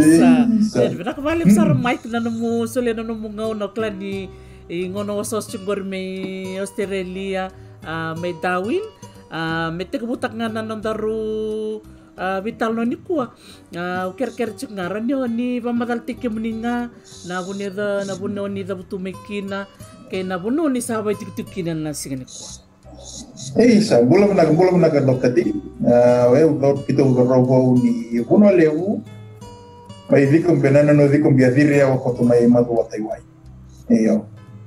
Jadi benak kembali besar Mike na nemu sulit na nemu ngau na klan ni ngono sos cunggor may Australia may Darwin may tegabutak nga na daru vital no ni kuwa ker cungaran ni pamatal tikim ni nga na buno ni da butu mekina kay na buno ni sabay tiktikinan na singa ni kuwa. Isa, bulan menaga dokati, kita robo ni buno lewu, mai vikum benana no vikum biadiri ya waktu mai matu wataiwai. Iyo,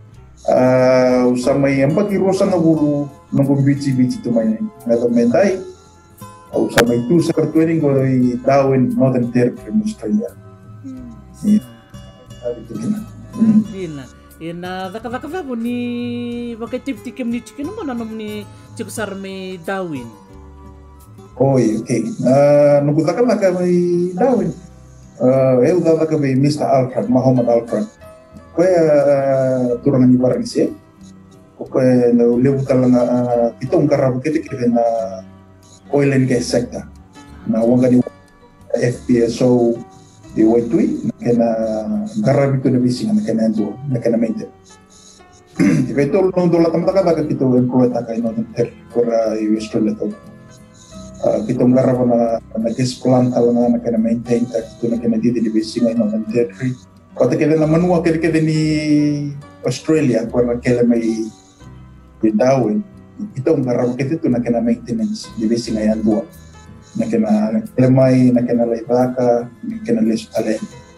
usama yang bagi rosa nabulu nunggu bici tu mai ngato mentai, usama itu seperti ini kalau di Darwin Northern Territory Australia. Iya, itu gina. Ina daka po ni bakit tikim ni chicken mo nanom ni chikusar may Darwin. Okay. Nunggu daka may Darwin. Eu daka may Mr. Alfred, Muhammad Alfred. Kaya turangan ni barang siya. Kaya lewu talaga itong karabo kita na oil and gas sector. Na wanga ni FPSO di waitui kena garab itu na bising na kena maintain. Tiba itu long dola tamata ka kita employ ta kay no ter kora Australia to. Kita garab na gas plant na kena maintain ta itu na kena di bising ay no territory. Kota kaya na manua kaya ni Australia kora kaya may Darwin. Kita garab kita itu na kena maintenance di bising ay andua. Nakena lemay, nakena laibaka, nakena lesutale.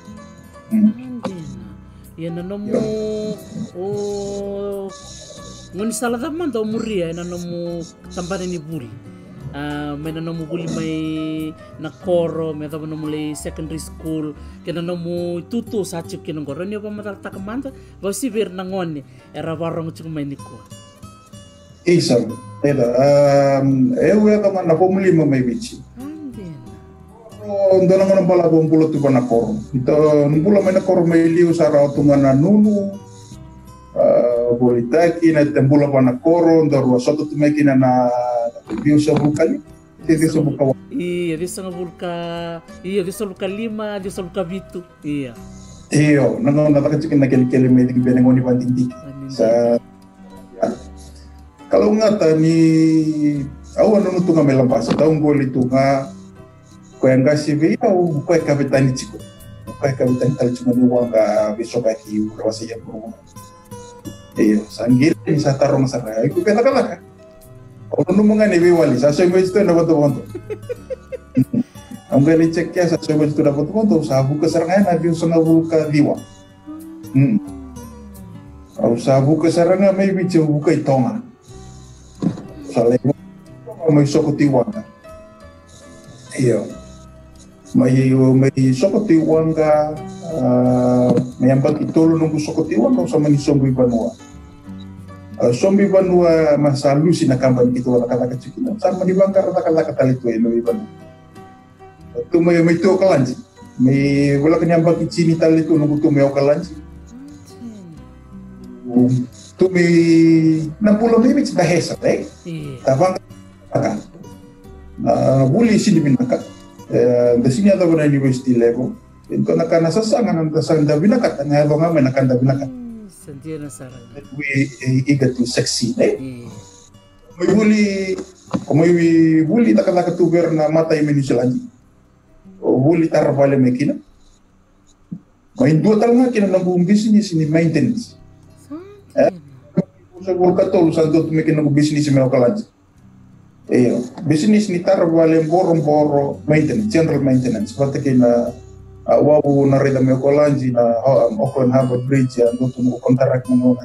Yan ano mo ngun salada man daw muria yan ano mo tampanin ni buli. May ano mo buli may nakoro, may tapo no mulay secondary school, kaya ano mo tutu sa chip kinong goro niyo pa matalta kamanta, ba si bir nangon ni era barong chung may niko. Isa, eu ia tomar na pomuli mamai bici. Ndo na bala bombulo tu bana koro. Ito numbula mai na koro mai liu sara tunga na nunu. Bolitaki na tembula bana koro ndo rua soto tu mekina na biu sa bulkali. Tete sa bulka. Iya, di sa bulka. Iya, di sa bulka 5, di sa bulka 7. Iya. Iyo, nang natakachikin na keli mai di benengoni banting sa kalau ngata ni awan nunu tunga melampas taung goli tunga ko yang kasih au ko kapitani chiko ko kapitani tal cuma ni wanga besok aki rawasi ya pro iyo sanggil ni sa tarong sa kaya ko kata ka ono mga ni wali sa so mo ito na boto ang gali check ya sa so mo ito na boto sa buka sarangan na biyo sa buka diwa au sa buka sarangan may bicho buka itonga saleh may sokotiwanga iyo may sokotiwanga may ambag itolo nung sokotiwanga sa mga sombi banua sombi banua masalu sinakaban ito wala kalaka chikin sa manibangka kalaka talito ino iban tu may to kalanji may wala kanyambag ichini talito nung tumayo kalanji tu may napulo may bahesa tabang buli sini binaka da sini ada bana university level ko nakana sasangan ang dasanda binaka nga ba nga may nakanda binaka sentiana sarang we eager to succeed may buli takala tuber na matay menisilani o buli tarvale mekina may dua talanga kina nang business ni maintenance sa bulkatol sa dot mekina ng business may okalanji business ni tarvale boro maintenance general maintenance pati kina wawu na reda may okalanji na Auckland Harbour Bridge ya dot mo kontrak mo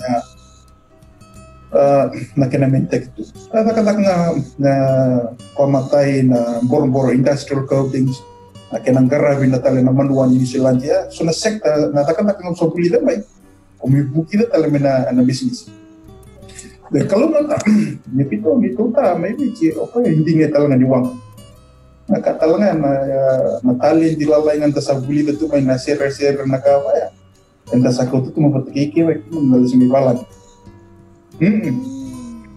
na kina maintek tu kata na pamatay na boro industrial coatings na kinanggarabi na tala na manuan ni Silandia so na sekta na takang so pulida may kumibuki na tala na business. Kalau nggak, itu ta, maybe hindi nga talaga niwang. Nakatalangan na talin dilalay ng tasabuli na ito may nasira-sira na kawaya. Ang tasakot ito mapatikiki, nalis may balan.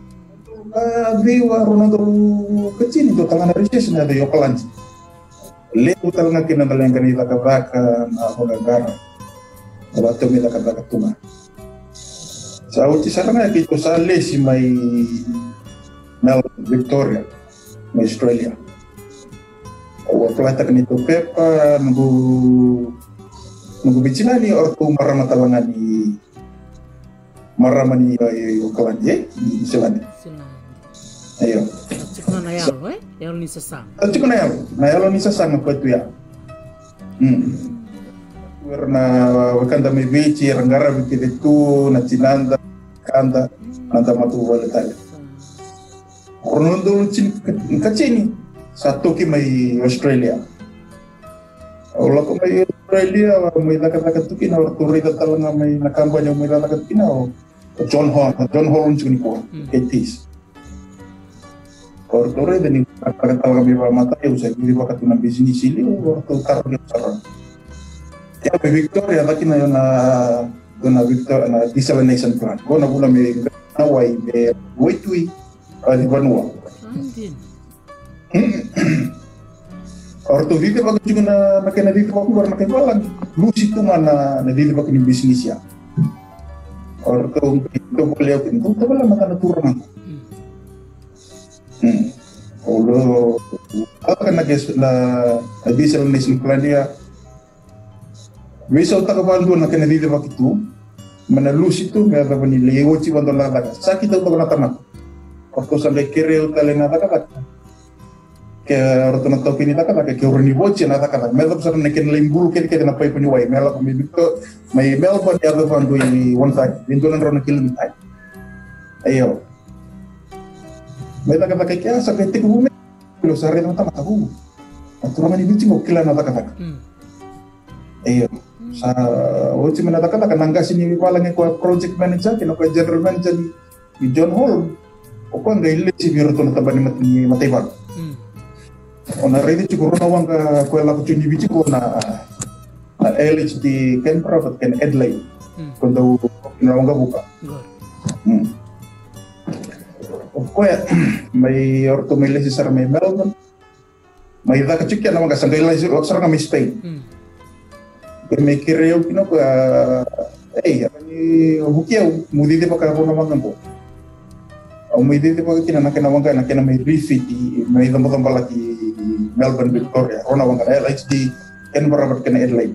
Viwa Ronaldo kecil itu tangan recession ada yokalanji. Leto talaga kinanalang kanila kabaka na pagagara. Dapat nila kabaka tunga. Sa uti sa nga kito sa lesi may Melbourne, Victoria, may Australia. O plata kanito pepa nunggu bicara ni ortu maramatalangan ni maramani Auckland di Zealand. Ayo. Cuma nayal, yang ni sesang. Cuma nayal ni sesang apa itu ya? Karena wakanda may bici ranggara bikin itu nacinanda kanda nanda matu wala tayo. Kurang dulu kacini satu ki may Australia. Kalau ko may Australia may lakat-lakat tu kina waktu rita talaga may nakambanya may lakat kina John Hall cuni ko etis. Waktu rita ni talaga may mata yo sa gili bakat ng business ili waktu target sarang. Ya, Victoria lagi na Victoria na desalination plant. Ko na bula may naway may waitui di Vanua. Orto dito pag juga na kena dito ako bar nakibalan. Lusi tu mana na dito pag ni business ya. Orto itu boleh itu tu bala maka turun. Kalau akan na desalination plant dia Bisa utak kapandu na kena dito bak itu, mana lus itu nggak ada penilai woci bantu nada. Sakit utak na tamat. Waktu sampai kiri utak lena kata. Ke orang tu tahu pini kata ke orang ni woci nada kata. Mela besar nekin limbul kiri kiri na pai penyuai. Mela kami itu, mai Melbourne ya ada bantu ini one side. Bintu nan rona kilim tai. Ayo. Mela kata kaya sampai tiga bulan. Lo sehari tu tamat aku. Waktu ramai bici ngokilan nada kata. Ayo. Sa woci menatakan akan nanggas ini walangnya ko project manager kino ko general manager di John Hall o ko ngai le si biro to natabani matay bag ona ready cukup ronawang ka ko la ko chuni bici ko na LH di Canberra but can Adelaide ko daw kinawang ka buka o ko ya may orto may lesi sa may Melbourne may da ka chikya na mga sanggay lesi o sa may Spain me kireu kino ko ani bukiau mudi de baka ko naman ko au mudi de baka kina nakena wanga nakena may refit may damo lagi Melbourne Victoria ona wanga LHD Canberra ber kena Adelaide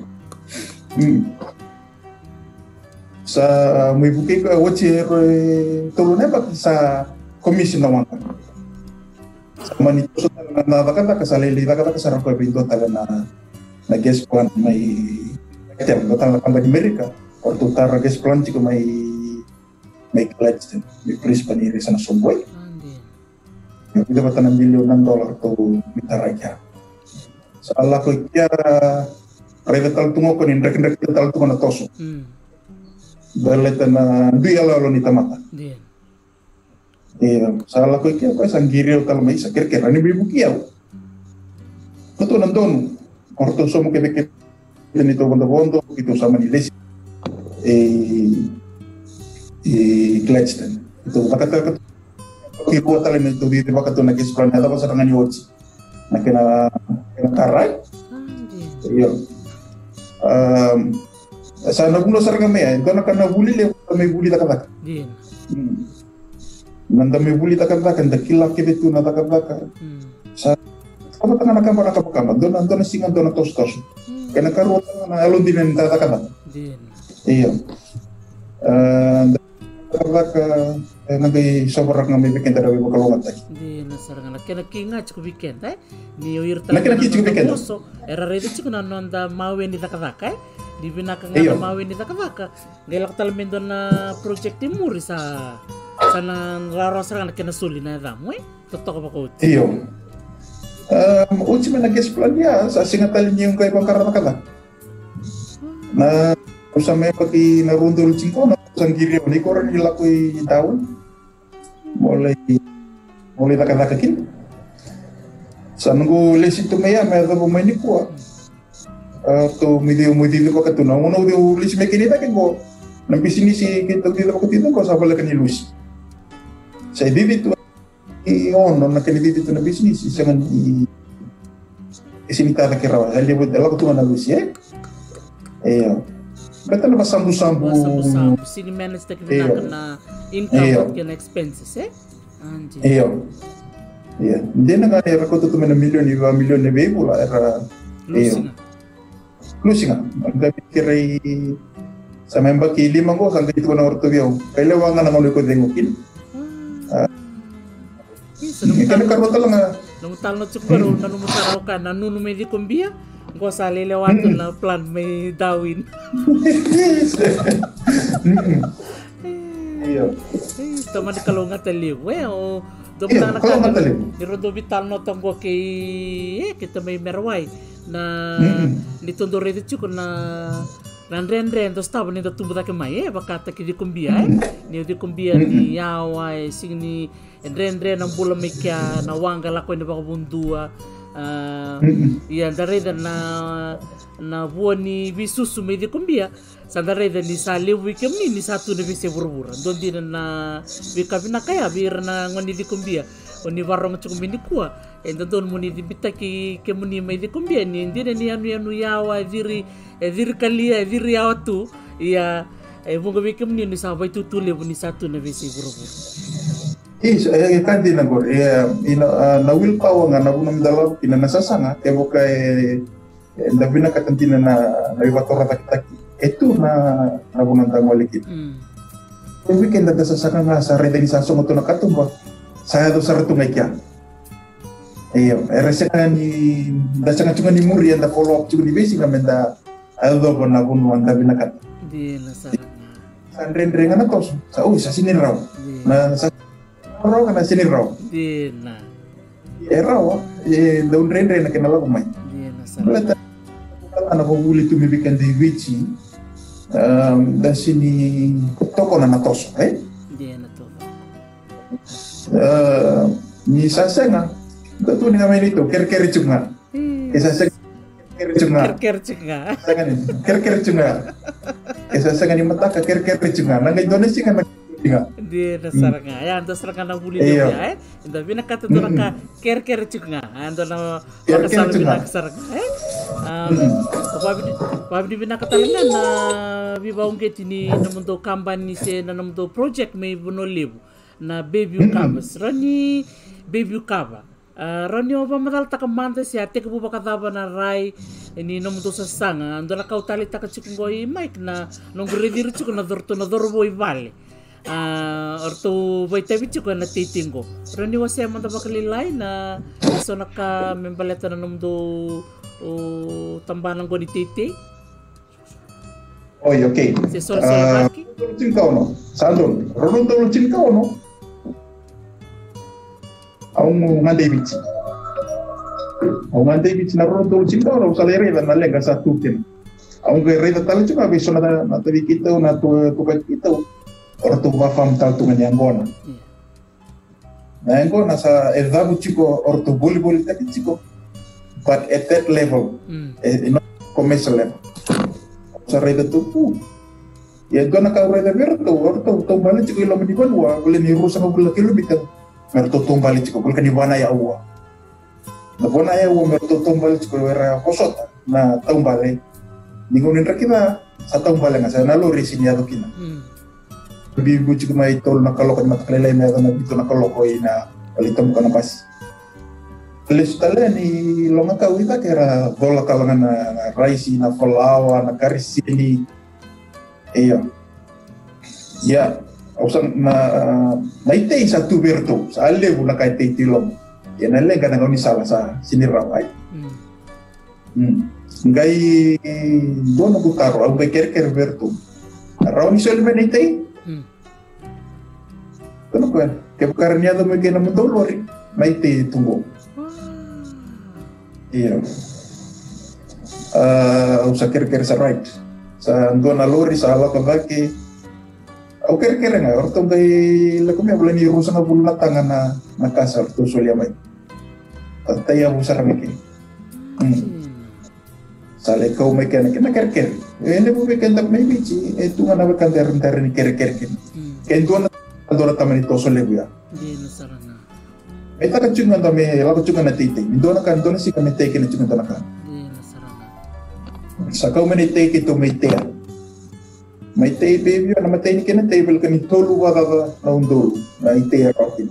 sa may buki ko wachi tulune ba sa commission na wanga sa manito sa na kata kasalili kata kasarap ko binto talaga na guest plan may Tiap datang tambah di Amerika, waktu utara guys plan juga may clutch dan may pris paniri sana somboy. Yang kita batan $1 million tu minta raja. Salah ko kya private tal tungo ko nindra tal tungo na toso. Dalet na duya lalo ni tamata. Iya, salah ko kya ko isang giriw tal may isa kira-kira ni bibukiyaw. Betul nandun, orto somo kede dan itu bondo itu sama di lesi Gladstone itu kata kibu talen itu di tempat itu nagis plan ada pasal dengan yoci nak kena karai iya sana bulo sarang kami ya itu nak kena buli le kami buli tak kata nanda me buli tak kata kan dakilak itu nanda kata sa apa tengah nak kamar don singan don tos kena karuan na alun din ang tatakana. Iya. Kaka nagay sobrang nga may weekend daw ibo kalungat tay. Di nasarang na kena kinga chku weekend ay. Ni uyir ta. Nakina kichu weekend. Era ready chku na nonda mawe ni takaka. Di binaka nga mawe ni takaka. Gailak talmen don na project timuri sa sana raro sarang kena suli na damo eh. Totoo ba ko? Iyo. Uci menagis plan ya, sa singatalin niya yung kay Bangkara nakala. Na sa may pati narundol cingko na sang giri ni ko rin ila ko'y taon. Mulai nakakakin. Sa nunggu lesi tu maya, may ito may ni ko. To midi pa ka to na. Uno diyo lesi may kinita ko. Nang bisinisi kita dito ko tito ko sa pala kanilus. Sa ididito na kanilito na business, isang isinita da kirawa ali bu dela ko tuma na lusie beta na basambu sini manage tak na income and expenses anji dena ga era ko tuma na million ne bebula era lusinga ga pikirai sa memba ki lima ko sa dito na orto biyo kay lewangan na mo ko dengukin Kan karota lang numutal na tsukaro na numutaraw ka na nunu may di kumbia ko sa lelewato na plan may dawin tama di kalunga taliw o dumutang na ka ni Rodo Vital no tanggo kay kita may merway na nitondo redo tsukon na Ren to stava ni tumbo da mai bakata ki di kumbia ni di kumbia ni yawa sing ren ang bula mekya na wanga la ko ni bakabundua ya dare na buon ni bisusu me di kumbia sa dare ni sa lewi kemi ni satu na bise burbura don din na bikabina kaya bir na ngoni di kumbia oni warong cukup mini kuah don muni di bita ki muni me di kumbia ni din ni anu yawa diri kalia diri yawa tu ya bunga bikem ni sabai tu tule ni satu na bise burbura kandi na gor na will power nga na bunam dalaw ina nasasanga kebo kay ndabina katantina na iwatora taki itu na bunam tangwalikit weekend da sasaka nga sa redenisasyon mo to nakatumba saya do saratu ngekya reseka ni dasanga chunga ni muri anda follow up chunga ni basic na menda aldo na bunu anda binakat di nasara sandren na to sa sa sini raw na sa raw kana sini raw di na raw daun ren na kenala ko mai di nasara ana ko wuli tu mi weekend di wichi da sini toko na natoso di na to ni sasenga datu ni ngamen itu ker cunga sasenga ker cunga ker cunga sasenga ni mata ker cunga nang Indonesia kan di dasar nga ya dasar nga na buli ya inda bina kata to ka ker cunga ando na wakasal bina kasar pabi bina katalangan na bibaung ketini namundo kampan ni se na namundo project may bunolibu na baby ukabas rani baby ukaba rani oba madal takamanta siya teka po bakataba na rai ini nomo to sa sanga ando na kautali takachukungoi mike na nung redir chuko na dorbo ibale orto bay tabi chuko na titingo rani wase manda bakalilay na so naka membaleta na nomo do tambanang ko ni titi okay si Sol Solaki cinkau no sandon rodon tolo cinkau no Aung ngandai bici na rodon tolo cinkau no salere na lega sa tukin aung gere ta tali cuma biso na tabi kita na tukat kita orto ba fam tal tungan yangona na yangona sa edabu chico orto boli taki chico but at that level not commercial level sa reda tu ya gona ka reda berto orto tombali chico ilo medibal wa boleh ni rusa ka bola kilometer merto tombali chico boleh ni bana ya uwa na bona ya uwa merto tombali chico era kosota na tombali ni ngonin rakina sa tombali nga sa nalori sinya dokina bibu chico mai tol na kaloko na takalay na bito na kaloko ina palitom ka na pas Lestale ni longa kawita kera bola kalangan na raisi na falawa na karisini ya usan na ite satu berto sa alebu na kay titilom ya na lenga na ni sala sa siniraway ngai dono butaro au beker berto raw ni solve na ite kono ko ke karnya do me ke na mudolori na ite tungo usa kere sa right sa dona lori sa ala kabaki au kere nga orto gai la kumya boleh ni rusa na bulat tangan na kasar to solia mai taya busar meki sale kau meki na kere ele bu meki tak mai bici itu ngana bekan ter ni kere ken dona tamani to solia buya di nasarana Meta ka chungan ta me la chungan na tite. Indona kan dona si ka me teke na chungan ta na kan. Sa kau me teke to me te. Me te baby na me te ni kena table kan tolu wa na undo na ite ka kina.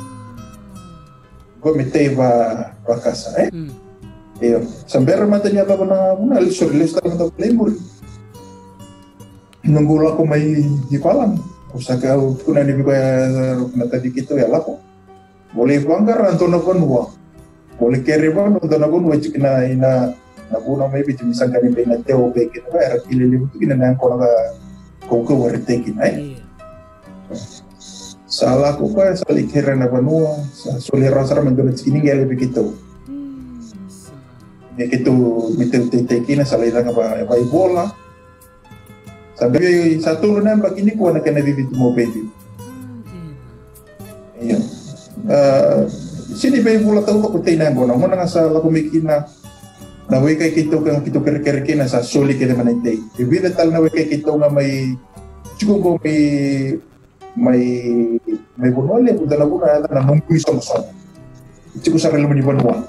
Ko me te va casa, Iyo, sampai mata niya ako na alis talaga ng playboy. Nunggula ko may hipalan. Usaka kuna ni bigay na tadi kito ya lako. Boleh banggar anto na konwa. Boleh kere ba anto na konwa chikina ina na kuna may bitu misang kani pe na teo pe kita ba era kilele butu kina na ko na ko warite kina Salah ko pa sa likera na banua sa solera sara mendona chikini ngele pe kito. Itu miteu kina salai lang ba bola sabi satu lu nembak ini ko na kana vivi mo baby iya sini baby bola tau ko tay na bona mo na sa la kumikina na we kay kito kang kito kerker kina sa soli kina manay bibi tal na we kay kito nga may chugo may bonole ko dala ko na mungkui sa chugo sa relo ni bonwa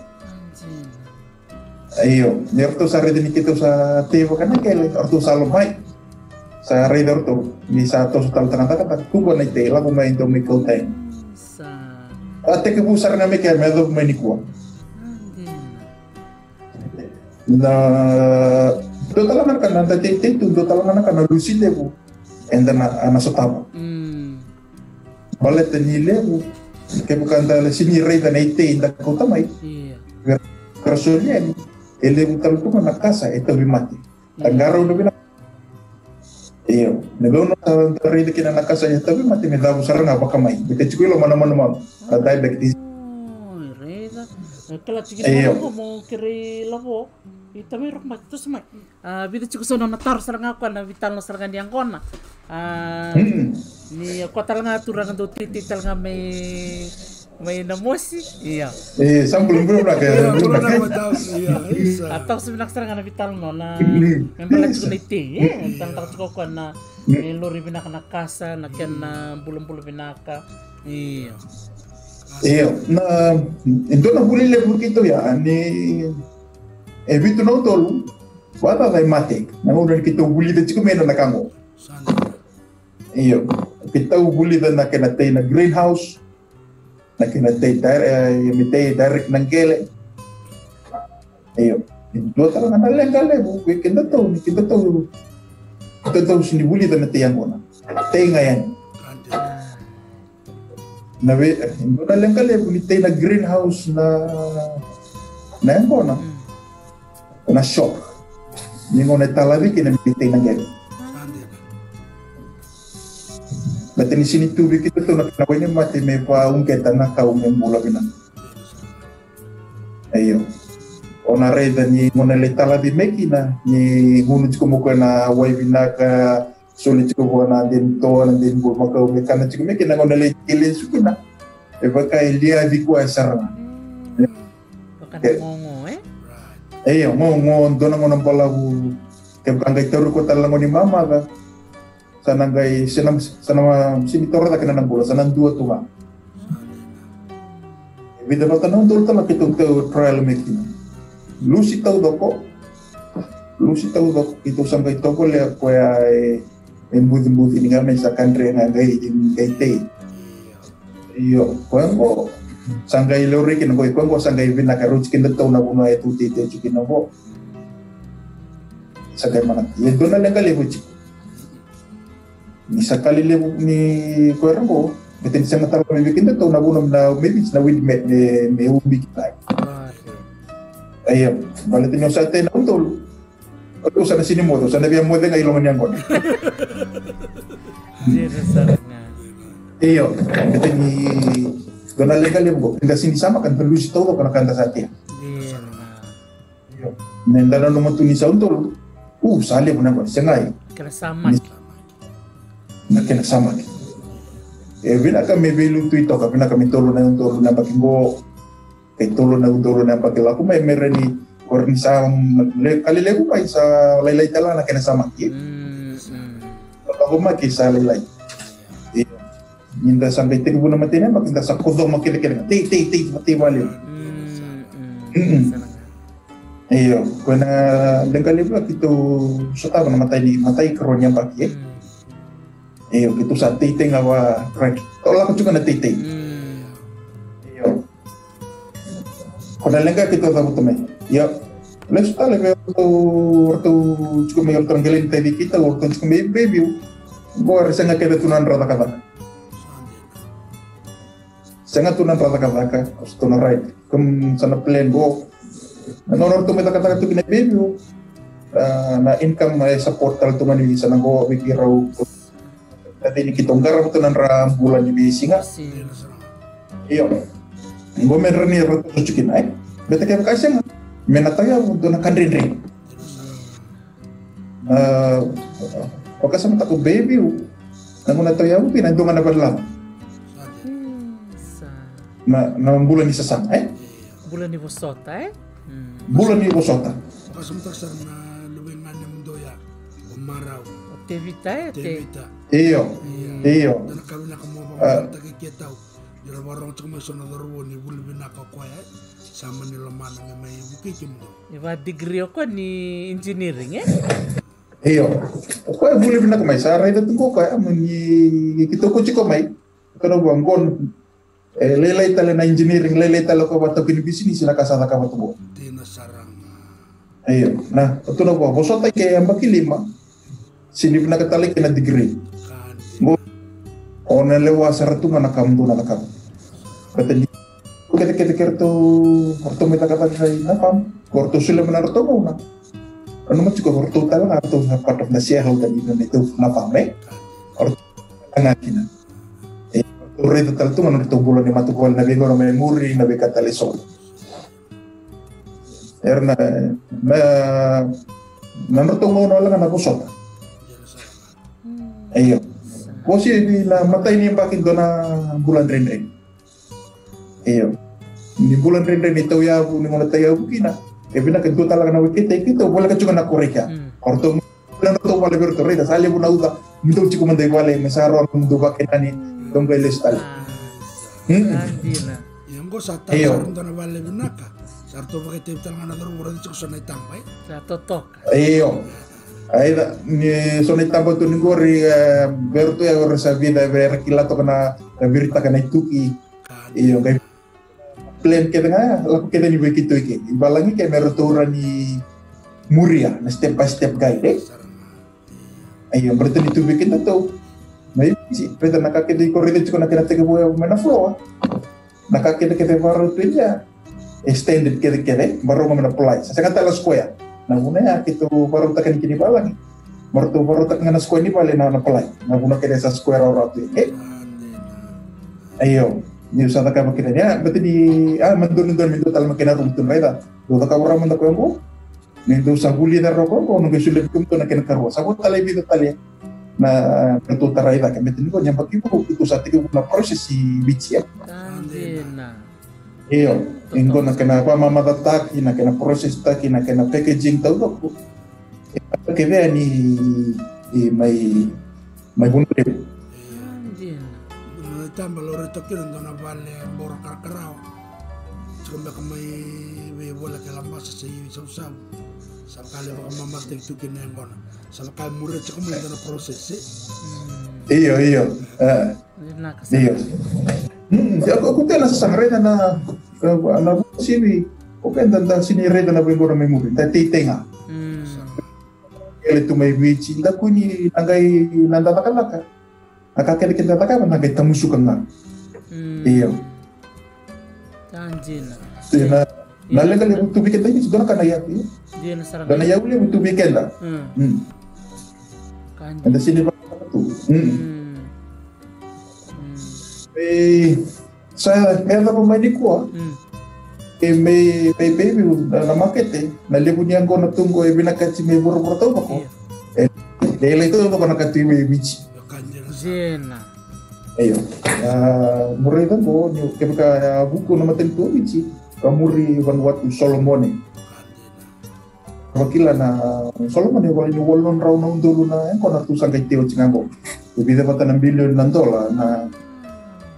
Ayo, nyerto sa rin kita sa tibo ka na kele, orto sa lumay. Sa radar to, ni sa to sa tangata kubo na itela kung may ito may kautay. Ate kabusar na may kaya medyo may nikuha. Na, do talaga ka na, do talaga ka na lusile po. And then, nasotama. Balet na nile po. Kaya bukan dala siniray na ite, hindi ko tamay. Rasulnya ele butal tu na casa ito bimati tagaro do bina iyo nagaw na tari de kina na casa ito bimati me daw saranga baka may bite chikulo mana dai bekti reda kala chikito mo kiri lavo ita may rok mat to smai bite chikuso na tar saranga ko na vital no saranga diang kona ni ko talanga turang do tital nga may namosi iya sampul belum lah kayak atau sebenarnya serang na vital no na memang lagi kuniti tentang ko na lori binaka na kasa na ken na bulong-bulong binaka iya na ito na huli level kito ya ni evito na tolu wata dai matik na udah kito huli de chiko mena na kango iyo kita huli de na kenate na greenhouse na kinatay direct ng kele. Ayo, ito talaga nalengale mo. Kinta to sinibuli na natiyang ko na. Tay ngayon. Nabi, ito nalengale mo. Itay na greenhouse na yan ko na. Na shock. Yung ko na talabi kinabitay ng kele. Dati ni sini tubig ito to nakaway ni mati may paungketan na kaum yung mula binan. Ayo. O na reda ni muna letala di mekina ni hunut ko mo na way binaka sulit ko mo na din to na din bu makaw mekana chiko mekina ngona le kilin sukina. E baka ilia di ko asar. Baka ngongo Ayo ngongo dona ngona pala bu ke bangay turu ko talang ni mama ka. Sanangay sanama sinitor na kina ng bola sanang dua tuwa. Vida no tanong dul ta makitong trial making. Lucy tau doko itu sampai toko le ko ay embud ini ngamen sa country nga gay te. Iyo ko sanggay lori kin ko sanggay bin nakaruch kin daw na kuno ay tuti te chikin no. Sagay man. Yun na lang kalibo Isa kali lebu ni kuera ko, betin sa matalo may bikin to na bunam na maybe na with may ubi kita. Ayun, balitin yung sa atin na utol. Ano sana sini mo to, sana biya mo din ilongan yang kon. Ayun, betin ni donal legal lebu, hindi sini sama kan perlu sito ko kana kanta sa atin. Ayun, nenda na naman to ni sa utol. Sali mo na ko, sangay. Kasama. Nakin sama ni. Bila kami belu tu itu, kami nak kami tolong na bakingo, kay tolong na bakila ko may mereni korni sa kali lego pa sa laylay tala na kinasama ki. Ako maki sa laylay. Minta sampai 3 bulan mati na makinta sa kodong makilakilak. Ti mati balik. Iyo, kena dengkali pula kita tahu na matay karon yang baki. Iyo, kita sa titing awa crack. Tolak ko juga na titing. Iyo. Kena lengkap kita tahu tu me. Iyo. Let's tell you waktu cukup mayor teranggelin tadi kita waktu cukup baby. Gua sangat kena tunan rata kata. Sangat tunan rata kata. Tunan right. Kum sana plan go. Nonor tu meta kata tu kena baby. Na income support tal tu mani sana go bikirau. Tadi ni kita nggar tunan ram bulan di singa. Iyo. Gua merani rata cuci naik. Beta kaya kasih menataya untuk nak kandring. Pagka sa mata ko baby, nang nataya ko pinandungan na badlang. Na bulan ni sasang, Bulan ni Bosota, Bulan ni Bosota. Pagka sa mata na luwengan ng doya, umaraw. Tevita. Iyo. Dan kami nakamubang tagikitaw. Yung warang cuma sonadoro ni bulbin nakakwaya. Sama nila manang may bukikim do. Iba degree ko ni engineering Iyo. Ko boleh bina ko may saray da tungko kaya mani kita ko chiko may kano banggon lelay tala na engineering lelay tala ko bato kin business na kasada ka bato. Tina sarang. Iyo. Nah, ito na ko bosota kay ambaki 5. Sini bina katali kina degree. Go. Ona lewa saratu mana kamdu na nakam. Kata kita kerto orto meta kata saya napam orto sila menarto mo na ano man siguro orto talaga ato sa part of the share tadi itu napam orto angakina orto reto tal tu orto bulan ni matukol na bingo na memori na bekata lesson erna na orto mo na lang na kusot ayo kasi na matay niya bakit doon na bulan rin. Iyo. Di bulan rin ito yabu ni mga tayo kina. Bina kadto talaga na kita wala ka juga na koreka. Orto bulan to wala berto reda sali bu nauda. Mito chiku manday wala mesaro mundo bakit ani dongay listal. Andina. Yang go sa tayo ron na wala binaka. Sarto bakit tayo nga na daro wala chiku sa naitambay. Sa totok. Iyo. Ay ni sonay tambo to ni gori berto ya ora sa vida kilato kana berita kana ituki. Iyo kay plan kita nga laku kita ni begitu iki ibalangi kayak merotura ni muria na step by step guide ayo berarti itu bikin tahu may si pwede nakakita ko rin ko na kinatega buhay na flow nakakita kita baru itu ya extended kita baru mo apply sa kanta la square na una ya kita baru takan kini balangi baru takan na square ni bale na apply na una kita sa square or out ayo ni usah tak apa kita berarti di mendun tal makina rumtun reda do tak orang menda ko ngo ni do saguli dar roko ko nunggu sulit kumto na kinakaro sabot talay bito talya na pertuta reda kami tin ko nyampak ibu itu saat itu na proses si bici Andina. iyo ingo na kena apa mama tatak na kena proses tak na kena packaging tau ko ke ve ni may bunde Tambah lori tokiran dona vale bora karkarao. Cuma kamay wala kalamba sa saw-saw. Sakali baka mamatay tukin na yung Sakali murid sa kamay na proses Iyo. Iyo. Ako tela sa sangreda na sini. Okay, dan sinireda na bingo na may murid. Titenga. Ele tu may bici. Dako ni nangay nandatakalaka. Nakakita kita taka na kita musukan na. Iyo. Andina. Nalagal yung tubig kita ini sudah kan ayat ini. Dia na sarang. Dan ayat yung tubig kita. Ada sini berapa tu? Saya kaya pemain di kuah. May baby na market nalibu niya ko natunggo binakati may buru-buru tau ako. Dahil itu ako nakati may bici. Jena. Ayo. Murid kan bo nyo kaya buku na matentu bici. Kamuri Vanuatu Solomone. Wakila na Solomone wala ni walon raw na undolo na ko na tusang kay Teo Chingango. Ibida pa $1 billion na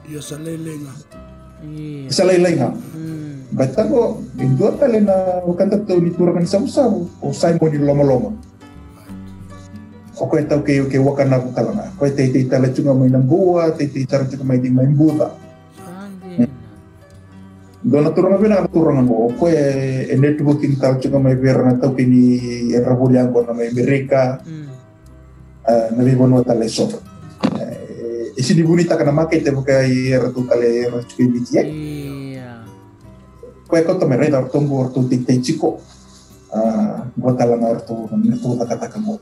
Ia sa lelenga. Iya. Isa lain-lain nga. Bata ko, indua tali na wakanta to ni turangan sabu-sabu o sai mo ni loma-loma. O koe tau ke wakana ko talanga. Koe te tala chunga may nambua, te tara chunga may ding may buta. Andina. Dona turangan pina turangan mo. Koe networking tala chunga may vera na tau ke ni rabuliang ko na may Amerika. Nabibon mo tala so. Isini bonita kana make te buka era tu tale era chukui biti Iya. Koe ko to mereda ortongo orto tikte chico. Bota la orto nerto taka mo.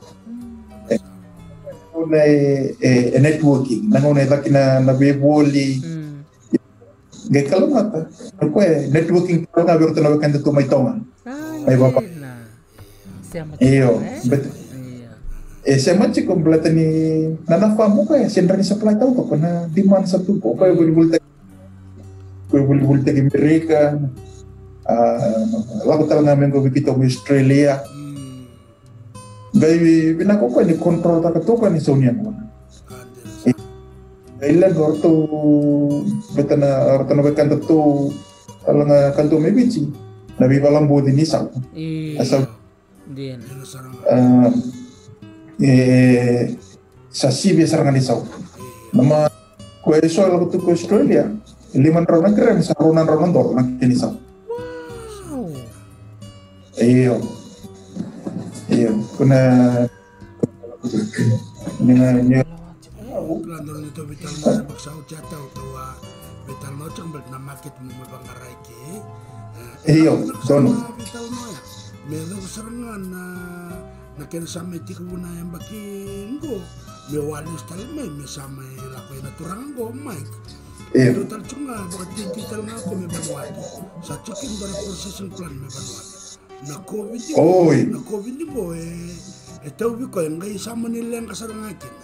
Una networking, nangone dakina na beboli. Ge kalomata. Koe networking ko na berto na kanda to may tonga. May baba. Siamo. Iyo, bet. Saya macam komplit ni nana famu kaya sendiri ni supply tahu tu kena demand satu kaya boleh tagi mereka lagu talang ngamen ko kita di Australia gay bina ko ni control tak tu ni Sonia ko ilan orto betana bekan tu talang kanto mebici nabi balam bodi ni sa asal dia sa Sibia sarangan isau. Nama kue so lagu tu ke Australia. 5 round keren sa round dor nak kini isau. Wow. Iyo. Kuna ni Landor nito vital mo sa baksaw chata utawa vital mo chang balik na market mo mabangaray ke. Iyo, dono. Vital mo ya. Medo sarangan na kena sama iti kabuna yang bakin go me walis tal mai me sama lakoy na turang go Mike itu tal cunga bakat digital nga ko me banwat sa chicken bara processing plan me banwat na covid ni bo ito bi ko ngai sama nila yang kasarangakin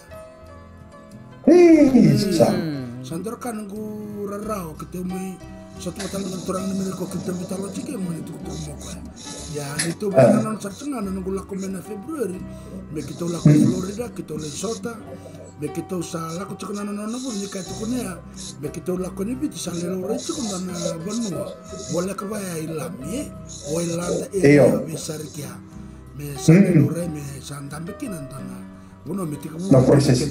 sandor kan go rarao kita may satu matang ng turang namin ko kita bitalo chike mo ni tuto mo ko ya itu banan sa tanga nang gula ko na February me kita la ko Florida kita le Sota me kita sa la ko chukuna no bo ni ka to kunya me kita la ko ni bit sa le lo recho ko na banu wala ka baya ilami o ilanda e besar kya me sa le lo re me santa bekinan tana uno me tika na proses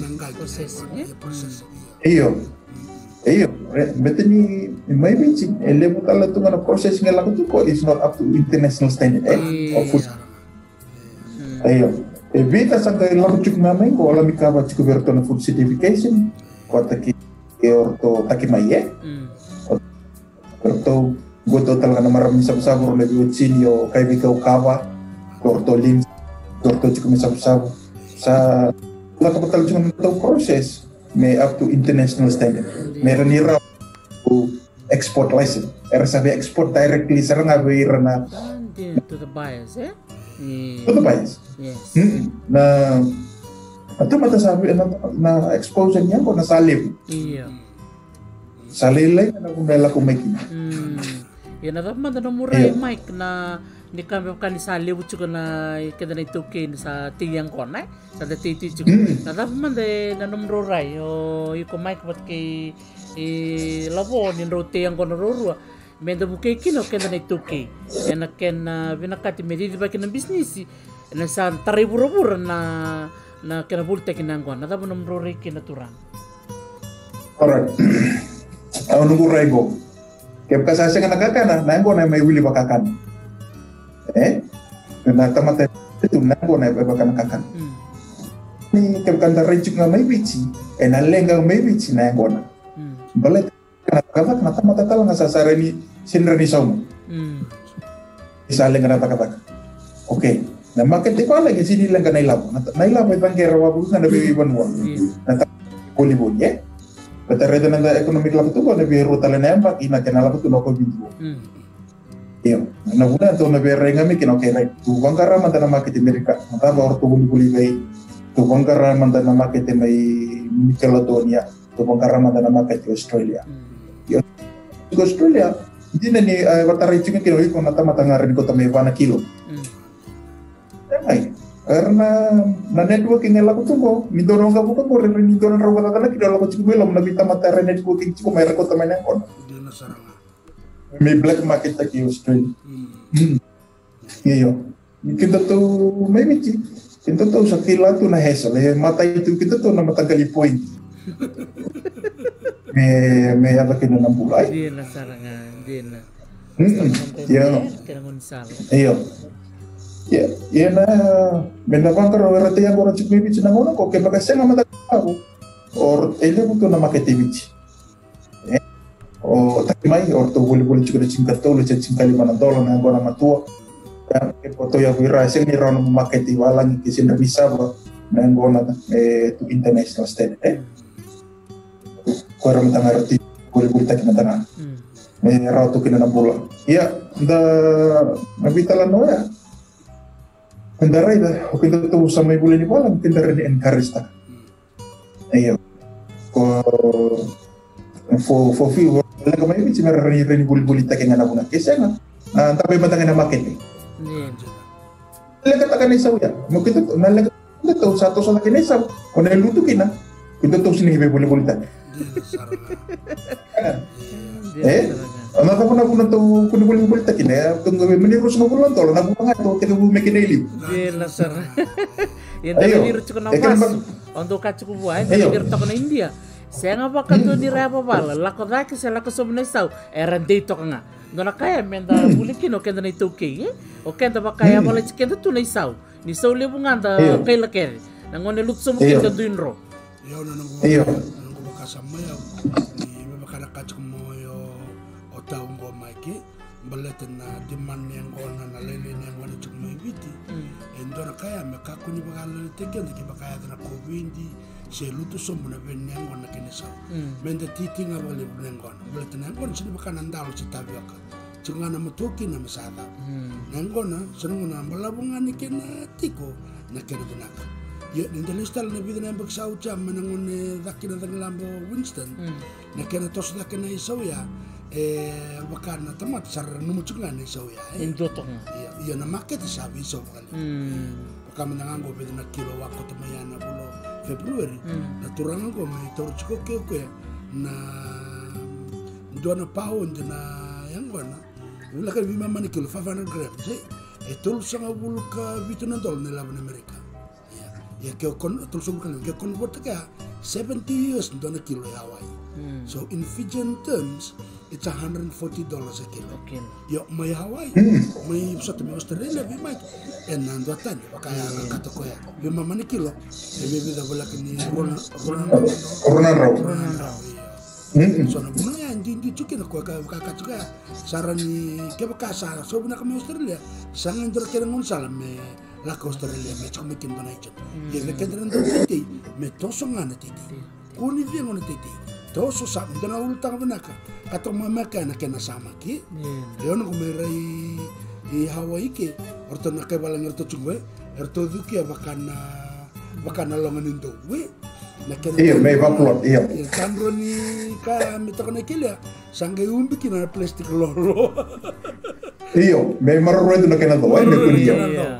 Iyo, betul ni may bici. Level tala tu mana proses ngela tu ko is not up to international standard. Iyo, beta sangka lalu cuk namai ko alam ikawa cuk berto na food certification. Ko taki orto taki mai Orto goto tala na maram sabu-sabu na biotsin yo kay bikaw kawa. Orto lim, orto cuk sabu-sabu. Sa lakapatal cuk na proses. May up to international standard. Meron ni raw export license. Era sabi export directly sa nga na to the buyers, eh? To the buyers. Yes. Na ato mata sabi na exposure niya ko na salib. Iya. Salilay na kung dala ko making. Yan na dapat na muray Mike na ni kami kan sa libu chuko na kada na itukin sa tiyang ko na sa datiti chuko na dapat man de na numro rai o iko Mike wat kay labo ni ro tiyang ko na ro menda buke kino kada na ituki yan na ken binakati medidi ba kin business na sa tariburo-buro na kena bulte kinangko na dapat numro rai kinaturang. Alright. Ako nunggu rai go. Kaya kasasa nga nakakana nango na may wili bakakan. Na tamata itu nango na ibakan kakan. Ni kebkanta rejik na may bici, na lenga may bici nango na. Balet kana kata na tamata tala nga sasara ni sinra ni saum. Isa lenga na takataka. Okay. Na market ko lagi sini lenga na ilabo. Na ilabo ibang kera wabu na nabibiban wa. Na bolibon ye. Betareda na economic labo to na biro tala na empat ina kenala ko no ko bidu. Iyo, na una to na bereng kami kino kere. Tu bangkara manta na market Amerika. Manta ba orto buli bay. Tu bangkara manta na market may Nickelodeon. Tu bangkara manta na market Australia. Iyo, Australia. Hindi na ni batara chicken kino iko na tama tangarin ko tamay 1 kilo. Ay, Karena na networking yang laku tuh ni dorong ka buka mo rin ni dorong rawa ka lagi dalam ko chiku belum nabi tamata networking chiku may ko tamay nang kon. Di na saranga. May black market taki Australia. Iyo. Kita tuh may michi. Kita tuh sakila tuh na hesal mata itu kita tuh na matagali point. May apa kina nang bulay. Di na saranga, di na. Iyo. Kaya ngunsal. Iyo. Ya na mendapat kalau berarti yang orang cukup bici na ngono kok kaya kasi nga mata ako or ele ko na makete bici o takimai or to boleh juga cingkat tolo cingkali mana tolo na ngona matua ya ke foto ya vira sing ni ron makete walang kisin bisa ba na ngona to international state ko ram tangarati boleh takima tangan me raw to kinana bola ya da nabitalan no ya kendarai dah, kita tuh sama ibu ini malam kendarai di encourage tak. Ayo, for few, laga may bici merah reni buli tak yang anak bunak kisah na, tapi batangnya nama market. Laga takkan isau ya, mau kita tuh, laga kita tuh satu salah kena isau, kalau lu tuh kena, kita tuh sini buli tak. Maka pun aku nanti kuni boleh tak ini ya, tunggu meniru semua bulan tolong aku pangat tuh kita makin daily. Iya sir. Yang tadi niru cukup nafas untuk kacu buah, yang niru tak kena India. Saya ngapa kan tuh niru apa bala, lakon lagi saya lakon sebenarnya tahu, erandi itu kan. Dona kaya menda bulikin oke dona itu oke, oke tapi kaya boleh cikin tuh nih tahu, nih tahu lebungan dah kaya lekeri, nangon lut semua kita tuh inro. Iya, nunggu bekas sama ya, ini bekas kacu mau tahu nggak maiki baletan na diman yang gona na lele yang gona cuk mai biti endora kaya me kakuni bagalo tegen de bakaya na kobindi se lutu sombo na ben yang gona kene sa mende titi nga bale ben gona baletan yang gona sini bakana ndalo ci tabioka cunga na matoki na masada yang gona senung na malabungan ni kena tiko na kene dunaka ya nindelistal na bidana yang bagsau jam menangone dakina tanglambo Winston na kene tos dakina isaw ya bakana tamat sar numucungan ni so ya indotong iya na market sabi so kali baka menangango pwede na kilo wako tamayana bulo February na turangan ko may torchko ke na do na pound na yang wana wala ka bima man kilo 500 grams tul sanga bulu ka bituna dol na laban Amerika ya ke kon tul sung kali ke convert ka 70 US do na kilo Hawaii so in Fijian terms it's $140 a kilo. Yo may Hawaii, may satu may Australia, may nando tanya, bakaya kata ko ya, may mamani kilo, may bida bola kini Ronan Raw. So na buna yan, hindi chukin ako kakatu kaya, sarani kebakasa, so buna kami Australia, sangan dora kaya ngon salam may laka Australia, may chok may kinbanay chan. Yung may kaya nando titi, may tosong nga na titi, kuni dia ngon na titi. Toso sa dana ultang benaka katong mamaka na kena sama ki yon ko merai i Hawaii ki orto na kay balang orto chungwe orto duki bakana longan indo we na kena iya may baplot iya kandro ni ka mito kana kilia sangge umbi kina plastic lolo iyo may maroro itu na kena to ay iya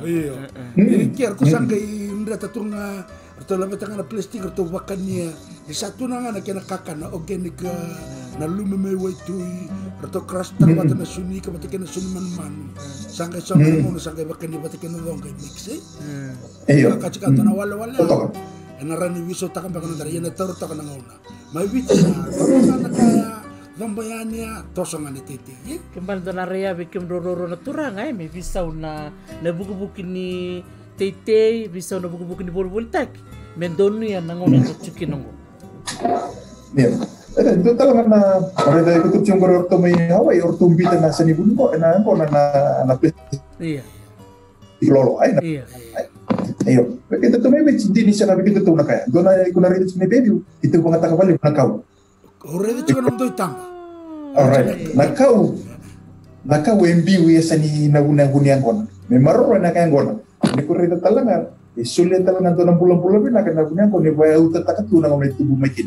ini kier ko sangge indra tatunga orto labat na plastic orto bakanya satu nanga na kena kakan na organic na lumeme waitui orto crush tarwata na suni ka batikena suni man sangge mo sangge bakani batikena dong kay mix iyo kachika to na wala na rani wiso takam bakana dari na taro ta kana ngona may witsa na kaya dambayania tosongan ni titi kembali to na rea bikim roro na turang ay may visaw na buku-buku ni tete visaw na buku-buku ni bol tak mendonu yan nangona to chukinongo. Iya, itu talaga na para dahil ko yung orto may Hawaii orto umbita na sa nibun ko na Iya. Lolo ay na. Iya. Ayo, kita tuh may hindi ni siya nabi kita tuh na kaya. Doon na ko na rin sa baby. Ito ko nga takabali nakaw. Already chika nam doy tamba. Alright, nakaw MB sa ni nagunang ko. May maroro na kaya ko. Hindi ko rin talaga. Sulit talaga nanto ng bulan-bulan bin akan nagunya ko ni baya utat takatu nang may tubo makin.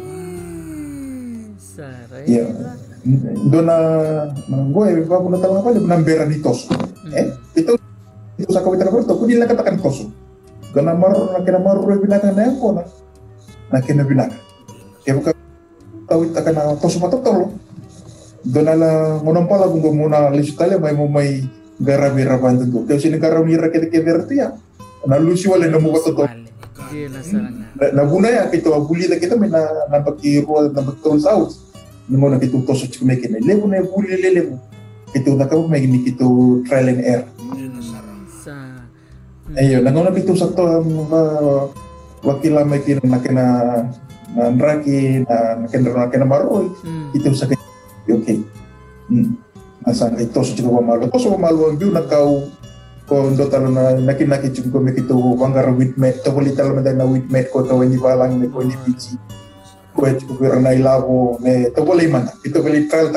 Saray. Iya. Dona gue bago na talaga pala nambera ni toso. Itu sa kawita ko to kuni lang katakan toso. Gana maru na kena maru re binatang na ko na kena binatang. Kaya buka tawit akan na toso matatolo. Dona la monompala kung muna lisutale may garabi raban tuh. Kaya sini garabi rakyat kebertia. Na lusi wala na mo to. Na bunaya kito buli la kita mena na pakiro na bakton south. Nimo na kito toso chikmeke na lebu na buli lelebu. Kito na kamo may kito trial and error. Ayo, nangona kito sakto wakila may kina nanraki na kena maroy. Ito sa okay. Asa ito sa chiko malo. Toso malo ang biu nakau kondo talo na nakinaki chiko me kito wangar witmet to wali talo na witmet ko to ni balang me ko ni pichi. Ko chiko na ilabo me to wali man. Ito wali trial.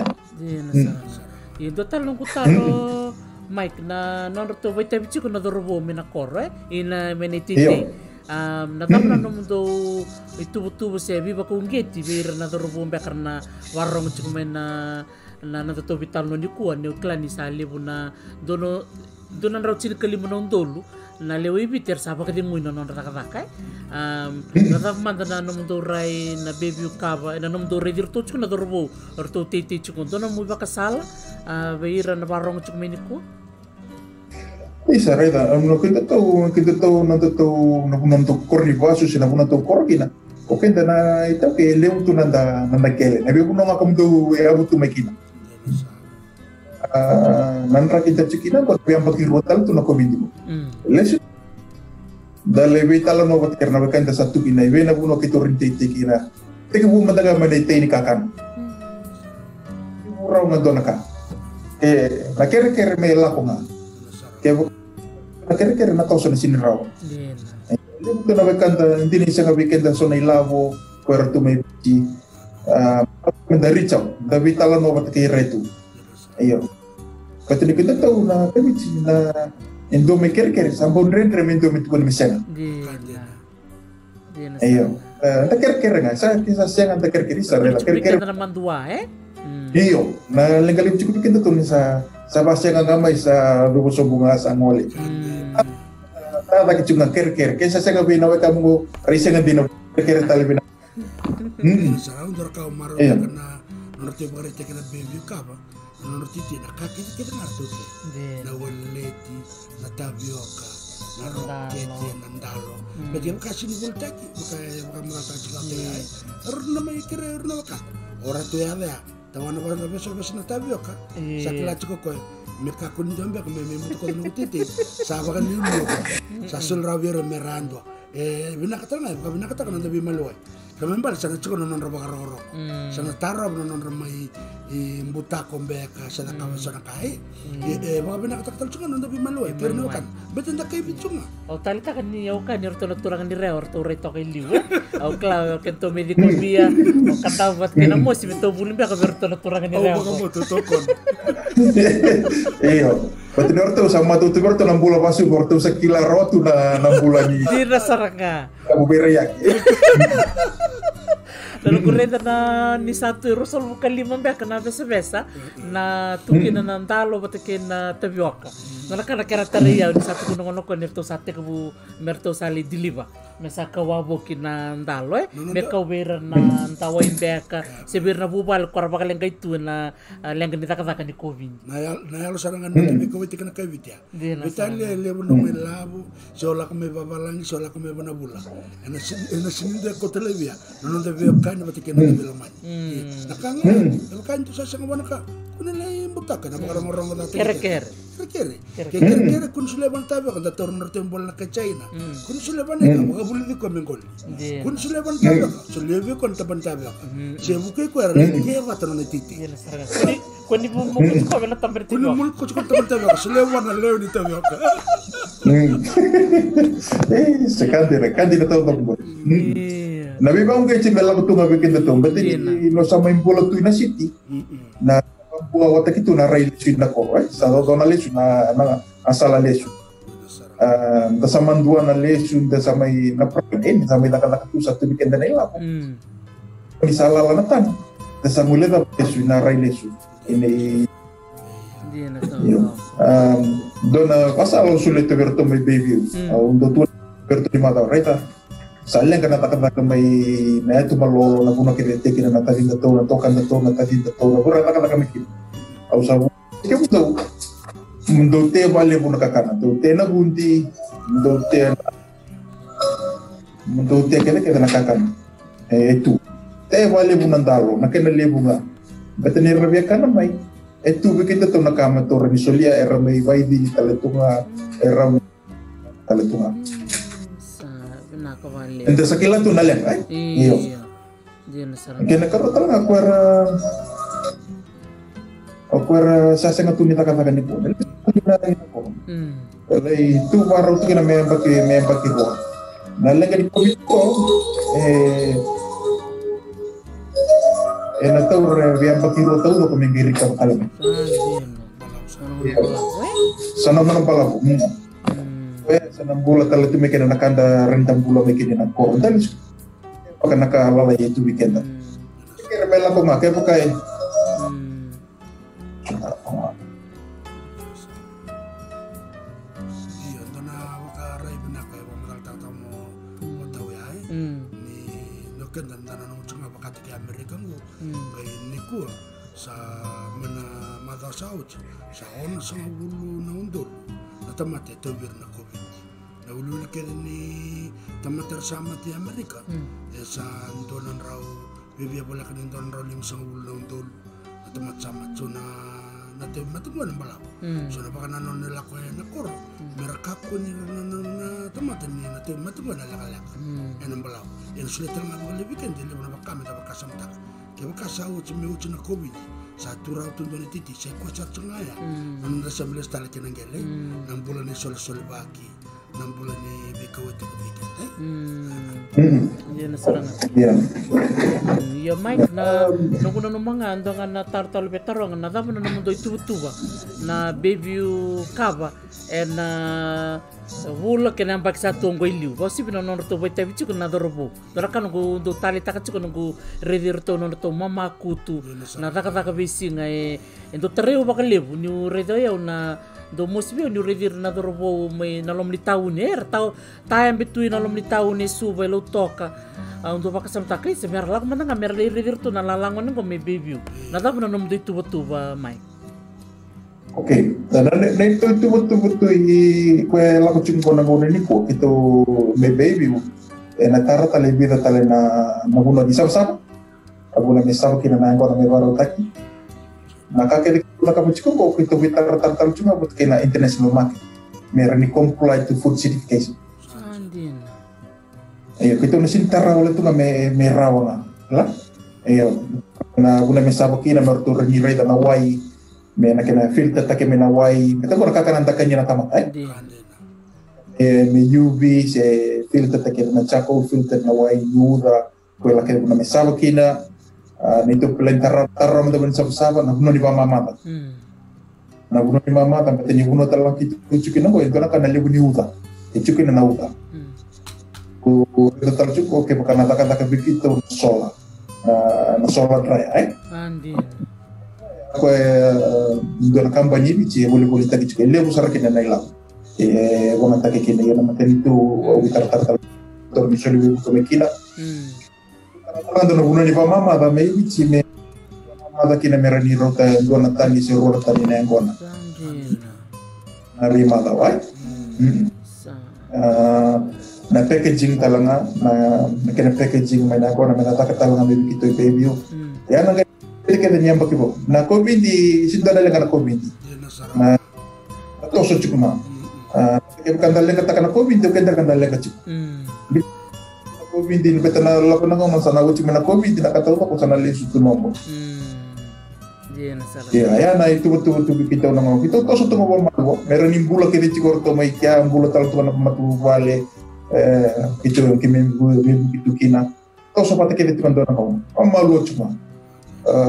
Ito talong ko talo Mike na nono to vai tabi chiko na dorobo me na korre ina menitite natapna no mundo itu se viva con geti vir na dorobo be karna warong chiko me na to vital no ni kuan ne klani sa lebu na dono raw chil kalimo no dolu na lewi biter sa pa kadi muy no rakaka natap manda na no mundo rai na baby kaba na no mundo rai dirto chiko na dorobo orto titi chiko dono muy ba kasala veira na warong chiko me ni ku Isa reda, no kita tahu nanto korni basu sina nanto korkina. Oke na ita ke leun tu nanda kele. Nabi puno ngakam tu abu tu makina. Nanra kita cikina buat yang pakai rotal tu nak komindi. Lesu. Dale betala no buat karena bekan satu kina. Ibe na puno kita rinti kina. Teka bu madaga manai tei ni kakan. Urau ngadonaka. Na kere me lakonga. Kira-kira na tau sa sini raw. Ito na bekanta hindi ni siya bekanta so na ilabo puerto may pichi. Dari chao, David tala no bat kay reto. Ayo. Pati ni kita tahu na pichi na indo me kira-kira sambon ren remendo mit kon misena. Ayo. Ta kira-kira nga sa kisa siya nga kira-kira sa rela kira-kira na naman dua Iyo, na lenggalim cukup kita tuh sa bahasa nga gamay sa dugo bunga sa ngoli. Tata kicunga ker-ker, kesa sa gabi na wala mo risa nga din ker tali bina. Sarang dor ka maro na norte bare te kana baby ka ba. Norte ti na ka kita ngarto te. Na waleti, na tapioca, na rokete, na ndalo. Bagi ka sini voltaki, baka mga tajika te. Na may kere na ka. Ora to ya ya. Tawana ko na beso na tapioca. Sa klach ko mereka kun jambe ko me mutu ko no titi saba kan ni mo sa sul raviero merando binakata na dabi maloy kami bal sa chiko non roba karoro sa na taro non ramay imbuta ko beka sa na kawa sa na kai mga binakata chiko non dabi maloy pero no kan beto na kay bichunga o talita kan ni o kan yorto turangan ni re orto reto kay liwa o claro que to medico via o katabat kina mo si beto bulin ba ka yorto turangan ni re o mo tutokon Iyo, pati norto sama tu norto nang bola masuk norto sa kila rotu na bola ni. Di nasaranga. Kamu berayak. Lalu kurenda na ni satu rusol bukan lima beka na besa na tukin na nantalo batakin na tabioka. Nalakana kera tariya ni satu kunong ko nirto sate kabu merto sali diliba. Mesa kawabo kina ndalo meka wera na ntawa imbeka sebir na bubal kwara bakal yang kaitu na lengan ditaka ni covid. Na yalo sarangan ni ko witi kana kay vitya. Vitali le no me labo sola kame babalang sola kame banabula. Ena sininde ko televia no debe kan batikin na bilaman. Nakanga kan tu sa sanga ka. Kuna lay butaka na orang-orang na Kere. Kere kun suleban tabe kan dator norte bol na kay China. Kun suleban ka buli di ko mengol. Kun suleban tabe sulebe kon taban tabe. Sebu ke ko era ke watan na titi. Kun di mo ko wala tamber ti. Kun mul ko taban tabe suleban na lew ni tabe ka. Sekali na tahu tak buat. Nabi bang kay chimela ko tunga bikin to. Beti no sama imbola tu na city. Na buah watak itu na rail na ko, sa do na lesu na asala lesu. Da sama dua na lesu da sama na protein sama na kana tu satu bikin da nila ko. Ni sala la natan. Da sama lesu na rail lesu. Ini dona pasal sulit berto may baby undo tu berto di mata reta salen kana taka may na tu malolo na kuna kirete kina na tadi to na tokan to na tadi to na bura taka mikir au sabu ke buto mundo te vale buna kakana to te na bunti mundo te kene na kakana tu te vale buna dalo na kena lebunga betani rabia kana mai tu kita to na kama to ni solia era mai vai di taletunga era taletunga ente sakila tu nalen ai iya dia nasara kena karo tala aku era sa senga tu ni taka ni pun lei tu baru tu kena me baki ho nalen di covid ko na tau via baki ro tau ko mengiri ka alam sana mana pala sana bola tala tu mekena nakanda rendam bola mekena na ko dan pakai naka lala itu weekend kira mela ko make pakai iya dona waka rai benaka ya mamal tatamu watawi ai ni loken dan dana no chunga pakati ke Amerika ngo kai niku sa mana mata saut sa ona sa bulu na undol na tamate tobir na covid na ulu ke ni tamater sama di Amerika sa donan raw bibia bola kan donan raw lim sang bulu na undol na tamat sama na nate matuan balaw so na baka nanon nila ko na koro merakap ko ni na tamatan ni nate matuan na lakalak yan ang balaw yan sulit lang na mga lebikan dili mo na baka kami dapat kasamtak kaya baka sawo si may ucho na COVID sa turaw tundo ni titi sa kwasat sa ngaya anong nasa bilas talaga ng gele ng bulan ni sol baki ng bulan ni bikawat at bikat yan nasara na ya Mike na nung una nung mga ando nga na tartal betaro nga nadamo na naman do itutuba na baby kaba na wula ke nang baksa tongo iliu basi bino non to boy tabi chuko na dorobo dora kan go do tali taka chuko no redir to non to mama kutu na taka bisi nga endo tereu bakalebu ni redo ya na do mosbi ni redir na dorobo may nalom li taun tau tayam betui nalom li taun suba lo toka untuk bakasam takli semer lag mana nga mer redir to na lalangon ngo may baby na damo na nom do tuba mai. Oke, dan itu betul kue laku cingko na guna ni ko itu me baby na tara tale vida tale na guna di sama aguna me sama kina na ngona me baro taki na kake na kamu cingko ko itu bitar tartal cuma buat kena international market mer ni comply to food certification ayo kita nusin tara wala tu me rawa la ayo na guna me sama kina mertur ni reda na wai me na kena filter take me na wai meta ko nakakanan takanya na tama ay me UV se filter take na charcoal filter na wai yuda ko la kena me sabo kina nito plantar taram de ben sabo na kuno di mama na kuno di mama ta peteni kuno talang kitu chukina ko entona kana lebu ni uta chukina na uta ko tal chuko ke bakana taka bikito sola na sola dry ay ko dona kampanye bi ci boleh tagi ci lebu sarake na nayla wona take kina yana matenitu witar tartal to mi soli ko mekina dona buno ni mama ba me ci me mama da kina merani rota dona tani se rota tani na ngona ari mala wai na packaging talanga na kena packaging may na ngona na taka talanga me kito baby yana kaya niya bakibo na COVID di sinda na lang COVID na to so chukuma kaya kandal lang kata na COVID do kanda kandal lang kachuk COVID di betana lapo na ngomong sana uchi na COVID di nakatawa ko sana lesu tu nombo ya na itu betul kita na ngomong kita to so to mo malo meron yung bula kini chikor to may kya bula tal to na matu vale itu kimi itu kina to so pati kini to na ngomong malo chuma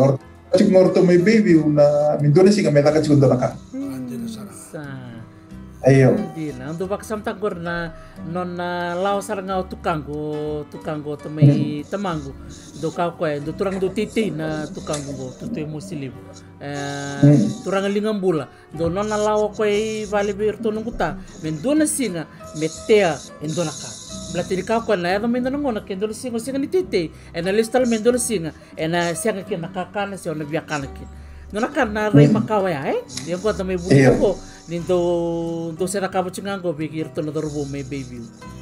cik morto may baby na mindone sing ameta ka chikundo naka Ayo. Di na untuk baksam tagor na non na lao sarangau tukanggo temai temanggo do kau koe do turang do titi na tukanggo go tutu muslim turang lingam bula do non na lao koe vale bir to nunguta men do na singa metea endona ka Berarti di kau kan na ero men do ngona ken do singa ni titi na listal men do singa na singa ken nakakana si ona biakana ken Nona karena rei makawa ya yang kau tamai bulu ko ninto sera kabo cingango bigir to nador bo may baby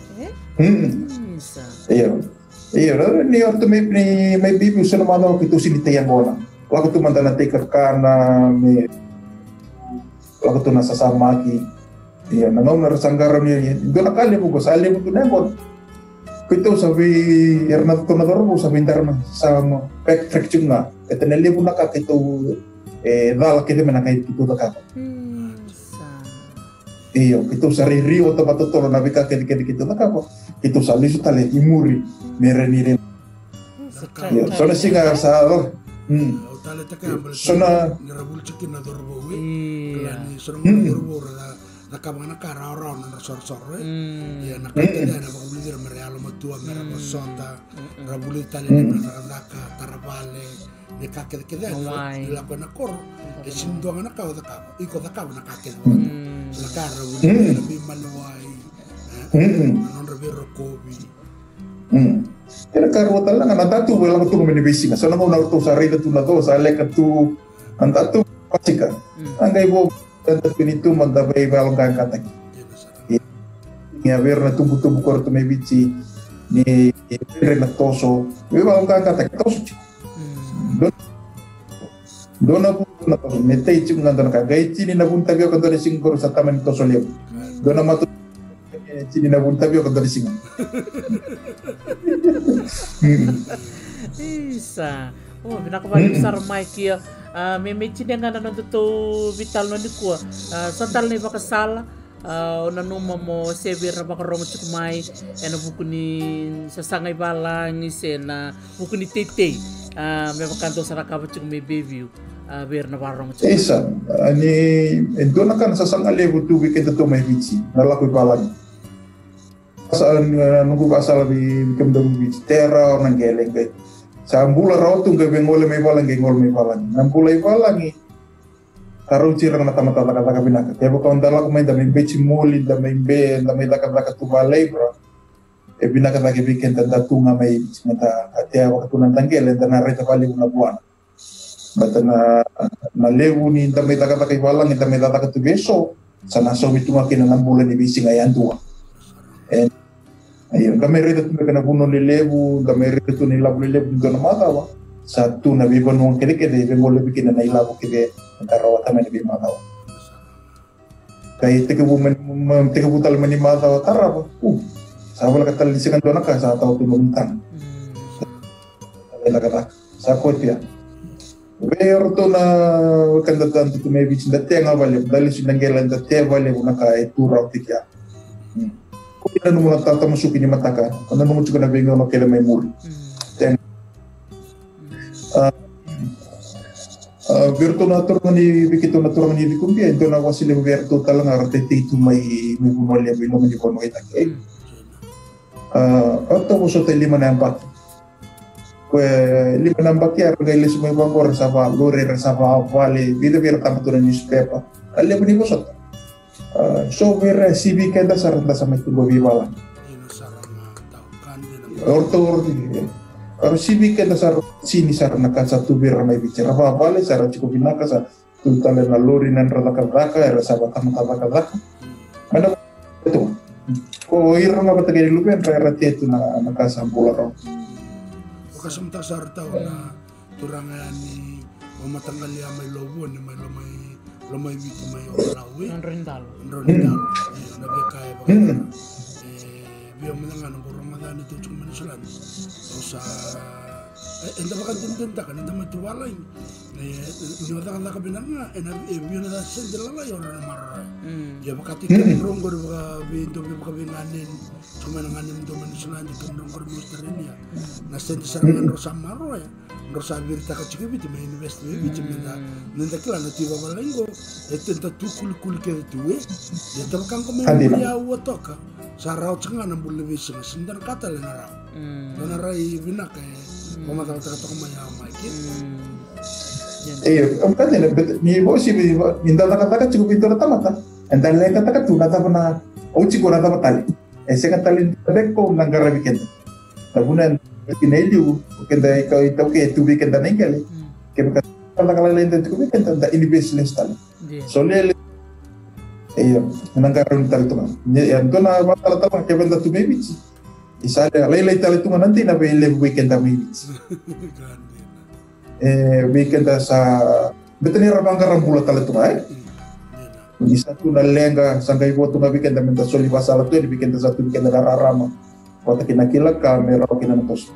Iya, ni orto may baby usa naman ako kito sinitayan mo na. Wala ko tumanda na take kana may wala ko nasa samaki. Iya, nangom na sanggara niya. Doon nakali mo ko sa alim ko na mo. Kito sabi Hernando nador bo sabi ndarma sa pek fracture nga. Ito nalibo na ka kito dal kito manakay kito da ka. Iyo, kito sa rio to patutolo na bika kedi kito nakako. Kito sa lisu tale imuri merenire. Iyo, so na singa sa Tale taka so na nirabul chikin na dorbo we. Klani sorong dorbo na kabang na kara na sor ya nakatele na bagulir merealo matua merabo sonda rabuli tale na naka tarabale de kakede kede la kona kor e sindo na ka iko da ka na kakede la kara rabuli na bi malwai non rabiro kobi Kira karo tala nga natatu wala ko tumo minibisi nga so na una to sa rida tu na to sa leka tu antatu pasika angay bo tanto pinito magdabay balong katak ni haber na tubo corto may bici ni na toso we balong katak toso dona po na toso metay chim nga dona kagay chini na bunta biyo kanto ni singkor sa taman toso liyo dona matu chini na bunta biyo kanto ni singkor Isa. Oh, binakabalik sa Mike ya. May chini nga na to vital no dikwa. Santal ni bakasala. Nanuma mo severe na baka romo chukmai. Ena buku ni sasangay balang ni sena buku ni tete. May makanto sa rakaba chukmai baby. Ber na barong chukmai. Isa. Ani endo na kan sasangay levo tubi kita to may bici. Nalakoy balang. Saan nunggu kasal di kemdong bici tera orang geleng kay. Sa ambula raw tung gawin ngole may balang. Nambulay balang Karo cirang na tamata taka binaka. Kaya ba kaon dala ko may damay bechi muli, damay taka tubalay bro. E binaka taki bikin tanda tunga may mata kaya wakatunan tanggel and na reta bali una buwan. Bata na lewu ni damay taka balang, damay taka tu beso. Sana so mitunga kinanambulan ni bisi ngayon tuwa. And ayun, kami rito tumika na puno ni lewu, kami rito ni labu ni lewu doon na matawa. Sa tu na bibo nung kede-kede, bengol bikin na ilabu kede ntarawata man ni matawa. Kaya tiga butal man ni matawa tarap. Sabal katal lisikan doon ka sa tao tumungtang. Kaya sa kotya. Pero to na kandatan to may bitch na tenga balik, dali sinanggelan na te balik na kay turaw tikya. Kung ina mo natatamasukin ni mataka, kung ano mo tsaka na bingaw na kailan may muli. Virtu na turun ni bikito na turun ni bikumbia, ito na wasili virtu talang arate itu may bumali abilo mo ni kono kita. Atau musuh tadi lima nampak. Kue lima nampak ya regale semua bangor sama lore sama vale, bila biar tamat turun newspaper. Kali apa ni bosot? So vera sibi kenda saranda sama itu babi bala. Orto Kalau sibi kenda sar sini sar nak satu bir ramai bicara apa bale sar cukup binaka sa tutale na lori nan raka era sabat raka. Ada itu. Ko ira nga batagay lupen era tetu na nakasampulo raw. Kasumtak sar taw na turangan ni mamatanggal ya may lobo ni may lumay bito may olawi. Rindal. Nabi kaya ba? Biar mendengar nomor Ramadan itu cuma Islam. Usah enda bakan tinta kan enda matu walai. Ni wata kan kabinang nga biar na sendel la yo na mar. Ya bakati kan rongor baka bintu baka binganin cuma nanganin do man Islam di kan rongor Australia. Na sendel sarangan rosam maro ya. rosa virta ka chike bit me invest me bit nenda kila na tiba malengo tenta tu kul ke tu ya tabkan ko me ya wotoka sarau chenga na bulle bisi sindar kata le nara na rai bina ka mama ta to ma ya ma ke kan ni bosi minta kata cukup itu mata entar le kata tu nata pernah uci ko nata patali ese katali beko nangara weekend tabunan kinaidu kenda ikaw ke tu weekend na ngali ke kala kala lain tu weekend da ini business tal so le nangara tal tu ya dona matala ta ke benda tu maybe isada lai tal tu nanti na be le weekend da maybe weekend sa betani rabang karambula tal tu bisa tu na lenga sangkai ko tu weekend da menta soli basala tu di weekend satu weekend da rarama kota kinakila kamera kinantos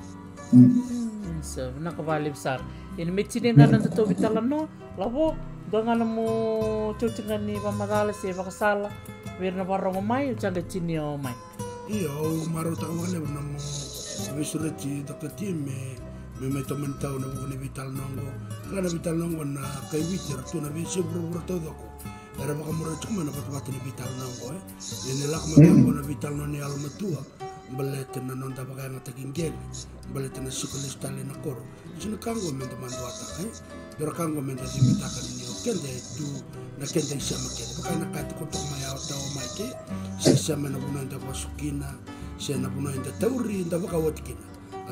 so nakabali besar ini mitsinin na nanto bitalano labo dengan mo cucingan ni pamagala si bakasala wirna barong mai ucanga cinio mai iyo maro ta wale na mo visurati dokter tim me toman tau na bune vital nongo na kai vitir tu na visi bro todo ko era baka mura cuma na patwati ni vital nongo ini lak mo na vital no ni almatua balete na nonda baka ngata kingel balete na sikulis tali na koro sino kango menda manduata pero kango menda dimita kan ni kende tu na kende sama kende baka nakati ko tong maya tao maike sa na bunanda basukina sa na bunanda tauri nda baka watikina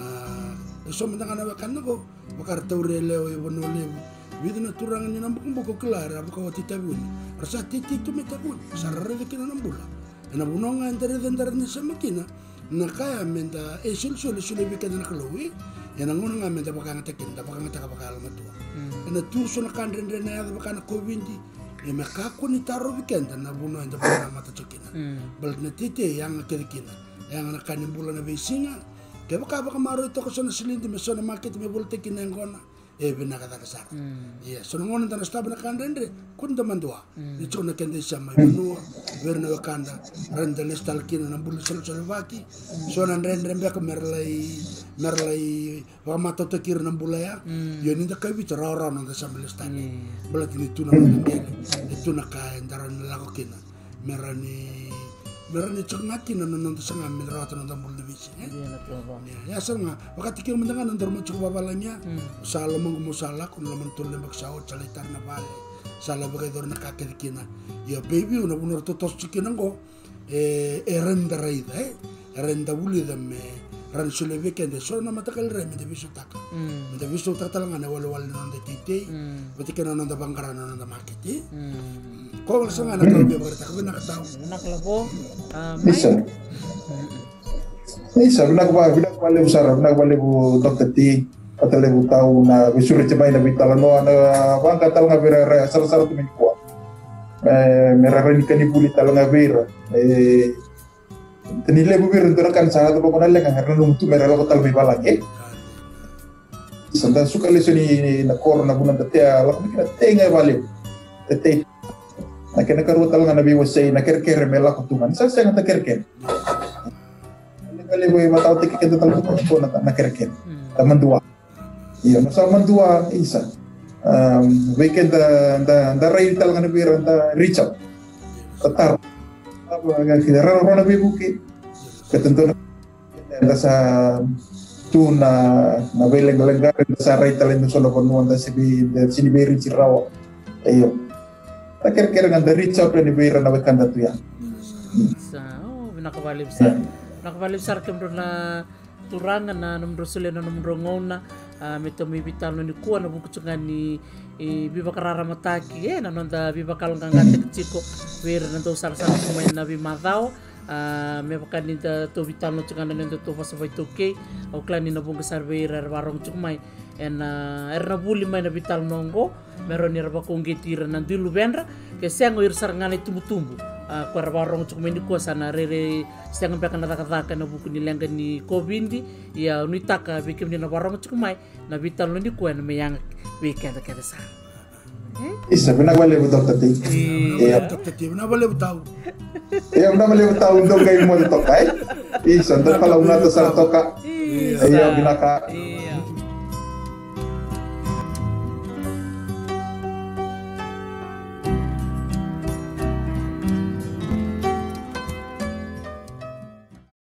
so menda kana bakana ko baka tauri leo ibono leo Bidu na turangan ni nambukong buko klara baka watita bun rasa titi tu metabun sarare kina nambula na bunonga ndare ni sama kina na kaya menda sul bikan na kalowi yan ang nga menda baka ngatakin da baka ngata baka almatua na tuso na kanren na ya baka na kowindi e makako ni taro bikan na buno enda baka mata chokina bal na tite yang kirikina yang na kanin bulan na besinga kaya baka maro ito ko na silindi meso na market me bulte kinengona binakata kasar ya so ngon tan sta bana kandre kun da mandua dicho na kende sama menua verna wakanda randa listal kina na bulu sel vaki so nan rendre mbek merlai wa mato tekir na bulaya yo ni da kai bicara orang na sama listal belati ni tuna ngele itu na kai ndaran lako kina merani cengati na non sanga minerata na bulu divisi ya sanga wakati kira mendengar nandor mo cukup babalanya sala mong musala kun laman tulle magsao chalitar na bale sala bagay dor na kakirkina ya baby una bunor totos chikinan go renda raida renda bulida me ran sule weekend so na matakal re me deviso taka me deviso taka lang na wala non de tite bati kana non da bangkara non da market ko wala sanga na kabe barta ko na kataw naklabo Isa binak bale usara binak bale bu dokter ti atale bu tahu na visuri cemai na bitalano na bangka tal ngabira sar tu menikwa merah ni kani puli tal ngabira tenile bu bir untuk kan sangat tu pokoknya lek karena nungtu merah lo tal bala ke sanda suka lesoni na corona bunan tetea la mikna tenga bale tete na kena karu tal ngana bi wasai na kerker mela kutuman sa ngata kerker kali boy matau tiki kita tal ko na kerker taman dua iya no sama dua isa weekend da rail tal ngana bi randa Richard tatar apa kita rara bi buki ketentuan da sa tuna na beleng-beleng sa rail tal ndo solo kono da sini beri cirawa ayo ta kerker nganda Richard ni bi randa wakanda tu ya nakabali besar kemro na turangan na nomro sule na nomro ngona meto mi bitalo ni kuan na bukutungan ni biba karara mataki na nonda biba kalong ngate kchiko wer na to sar kumain na bimadao me bakan ni to bitalo tungan na to pasabay toke o klani na bunga sarver barong chukmay en erna buli may na bital nongo meron ni raba kong getira na dilu benra ke sengo ir sarngana tumbu kuara barong cukup ini kuasa na rere sedang pekan nata na buku ni lenggan ni kobindi ya unitaka bikin ni na barong cukup mai na vital ni kuan meyang weekend kada sa isa benar boleh betul tadi iya benar boleh tahu iya benar boleh tahu untuk kayak mau tokai isa untuk kalau una to sar toka iya binaka